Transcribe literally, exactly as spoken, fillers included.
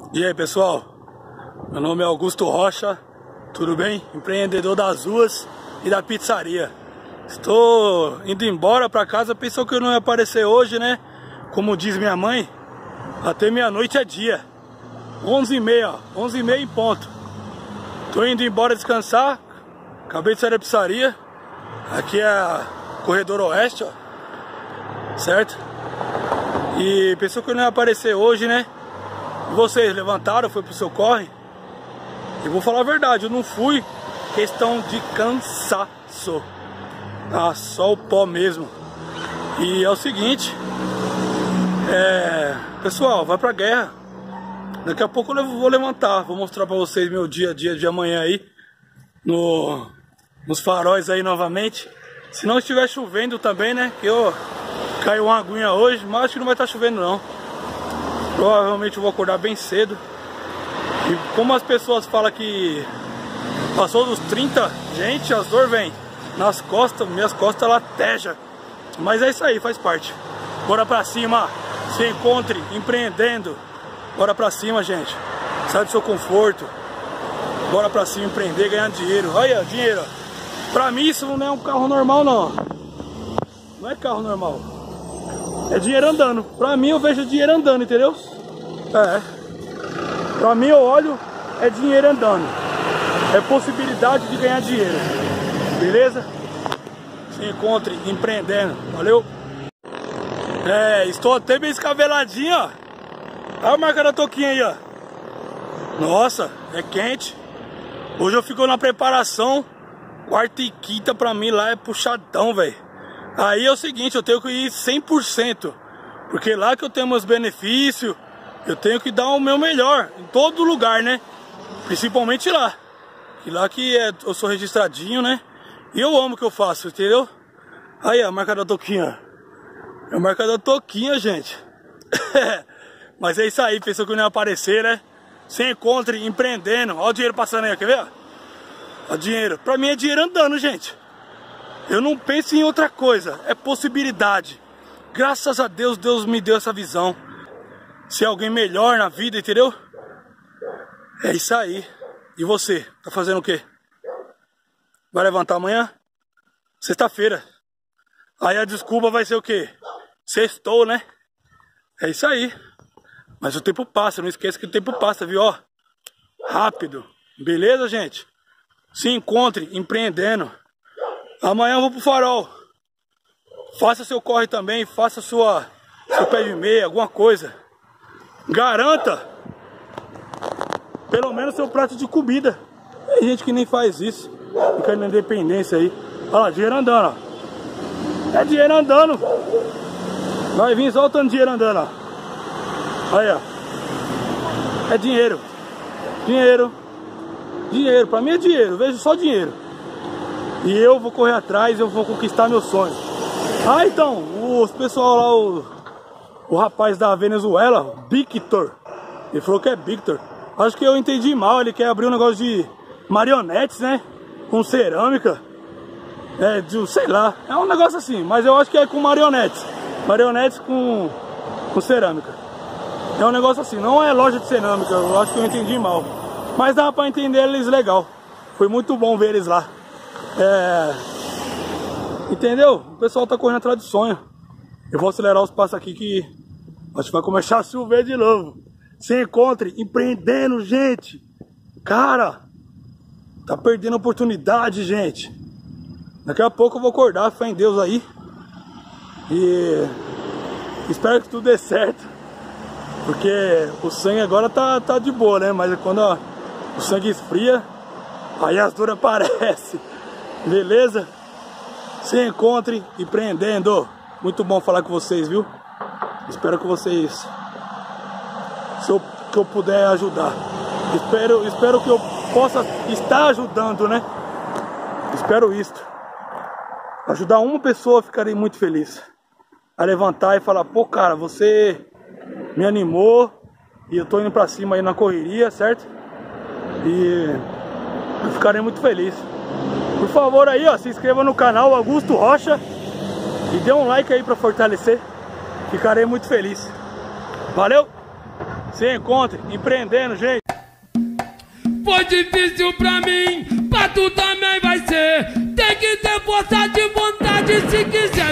E aí, pessoal, meu nome é Augusto Rocha, tudo bem? Empreendedor das ruas e da pizzaria. Estou indo embora para casa, pensou que eu não ia aparecer hoje, né? Como diz minha mãe, até meia-noite é dia. onze e meia, ó, onze e meia em ponto. Tô indo embora descansar, acabei de sair da pizzaria. Aqui é a Corredor Oeste, ó, certo? E pensou que eu não ia aparecer hoje, né? Vocês levantaram, foi pro seu corre. E vou falar a verdade, eu não fui. Questão de cansaço. Ah, só o pó mesmo. E é o seguinte, é... pessoal, vai pra guerra. Daqui a pouco eu vou levantar. Vou mostrar pra vocês meu dia a dia de amanhã aí no... nos faróis aí novamente. Se não estiver chovendo também, né? Que eu caiu uma aguinha hoje, mas acho que não vai estar chovendo não. Provavelmente eu vou acordar bem cedo. E como as pessoas falam que passou dos trinta, gente, as dor vem nas costas, minhas costas latejam. Mas é isso aí, faz parte. Bora pra cima, se encontre empreendendo. Bora pra cima, gente. Sai do seu conforto. Bora pra cima, empreender, ganhar dinheiro. Olha, dinheiro. Pra mim isso não é um carro normal não. Não é carro normal. É dinheiro andando. Pra mim eu vejo dinheiro andando, entendeu? É. Pra mim eu olho, é dinheiro andando. É possibilidade de ganhar dinheiro. Beleza? Se encontre empreendendo. Valeu? É, estou até bem escaveladinho, ó. Olha a marca da touquinha aí, ó. Nossa, é quente. Hoje eu fico na preparação. Quarta e quinta pra mim lá é puxadão, velho. Aí é o seguinte, eu tenho que ir cem por cento. Porque lá que eu tenho meus benefícios, eu tenho que dar o meu melhor. Em todo lugar, né? Principalmente lá. E lá que é, eu sou registradinho, né? E eu amo o que eu faço, entendeu? Aí, a marca da touquinha. É a marca da touquinha, gente. Mas é isso aí, pensou que eu não ia aparecer, né? Se encontre empreendendo. Olha o dinheiro passando aí, quer ver? Olha o dinheiro. Pra mim é dinheiro andando, gente. Eu não penso em outra coisa. É possibilidade. Graças a Deus, Deus me deu essa visão. Ser alguém melhor na vida, entendeu? É isso aí. E você? Tá fazendo o quê? Vai levantar amanhã? Sexta-feira. Aí a desculpa vai ser o quê? Sextou, né? É isso aí. Mas o tempo passa, não esqueça que o tempo passa, viu? Ó, rápido. Beleza, gente? Se encontre empreendendo. Amanhã eu vou pro farol. Faça seu corre também, faça sua, seu pé de meia, alguma coisa. Garanta pelo menos seu prato de comida. Tem gente que nem faz isso. Fica na independência aí. Olha lá, dinheiro andando, ó. É dinheiro andando. Vai vir soltando dinheiro andando, ó. Aí, ó. É dinheiro. Dinheiro. Dinheiro, pra mim é dinheiro. Eu vejo só dinheiro. E eu vou correr atrás, eu vou conquistar meu sonho. Ah, então, os pessoal lá, o, o rapaz da Venezuela, Victor, ele falou que é Victor. Acho que eu entendi mal, ele quer abrir um negócio de marionetes, né? Com cerâmica. É, de, sei lá, é um negócio assim, mas eu acho que é com marionetes. Marionetes com, com cerâmica. É um negócio assim, não é loja de cerâmica, eu acho que eu entendi mal. Mas dá pra entender eles legal. Foi muito bom ver eles lá. É... Entendeu? O pessoal tá correndo atrás de sonho. Eu vou acelerar os passos aqui que acho que vai começar a chover de novo. Se encontre empreendendo, gente. Cara, tá perdendo a oportunidade, gente. Daqui a pouco eu vou acordar, fé em Deus aí. E espero que tudo dê certo. Porque o sangue agora tá, tá de boa, né? Mas quando ó, o sangue esfria, aí as dores aparecem. Beleza? Se encontre empreendendo. Muito bom falar com vocês, viu? Espero que vocês, se eu, que eu puder ajudar. Espero, espero que eu possa estar ajudando, né? Espero isto. Ajudar uma pessoa, ficarei muito feliz. A levantar e falar, pô, cara, você me animou e eu tô indo pra cima aí na correria, certo? E eu ficarei muito feliz. Por favor aí, ó, se inscreva no canal Augusto Rocha e dê um like aí pra fortalecer. Ficarei muito feliz. Valeu! se encontre empreendendo, gente. Foi difícil pra mim, pra tu também vai ser. Tem que ter força de vontade se quiser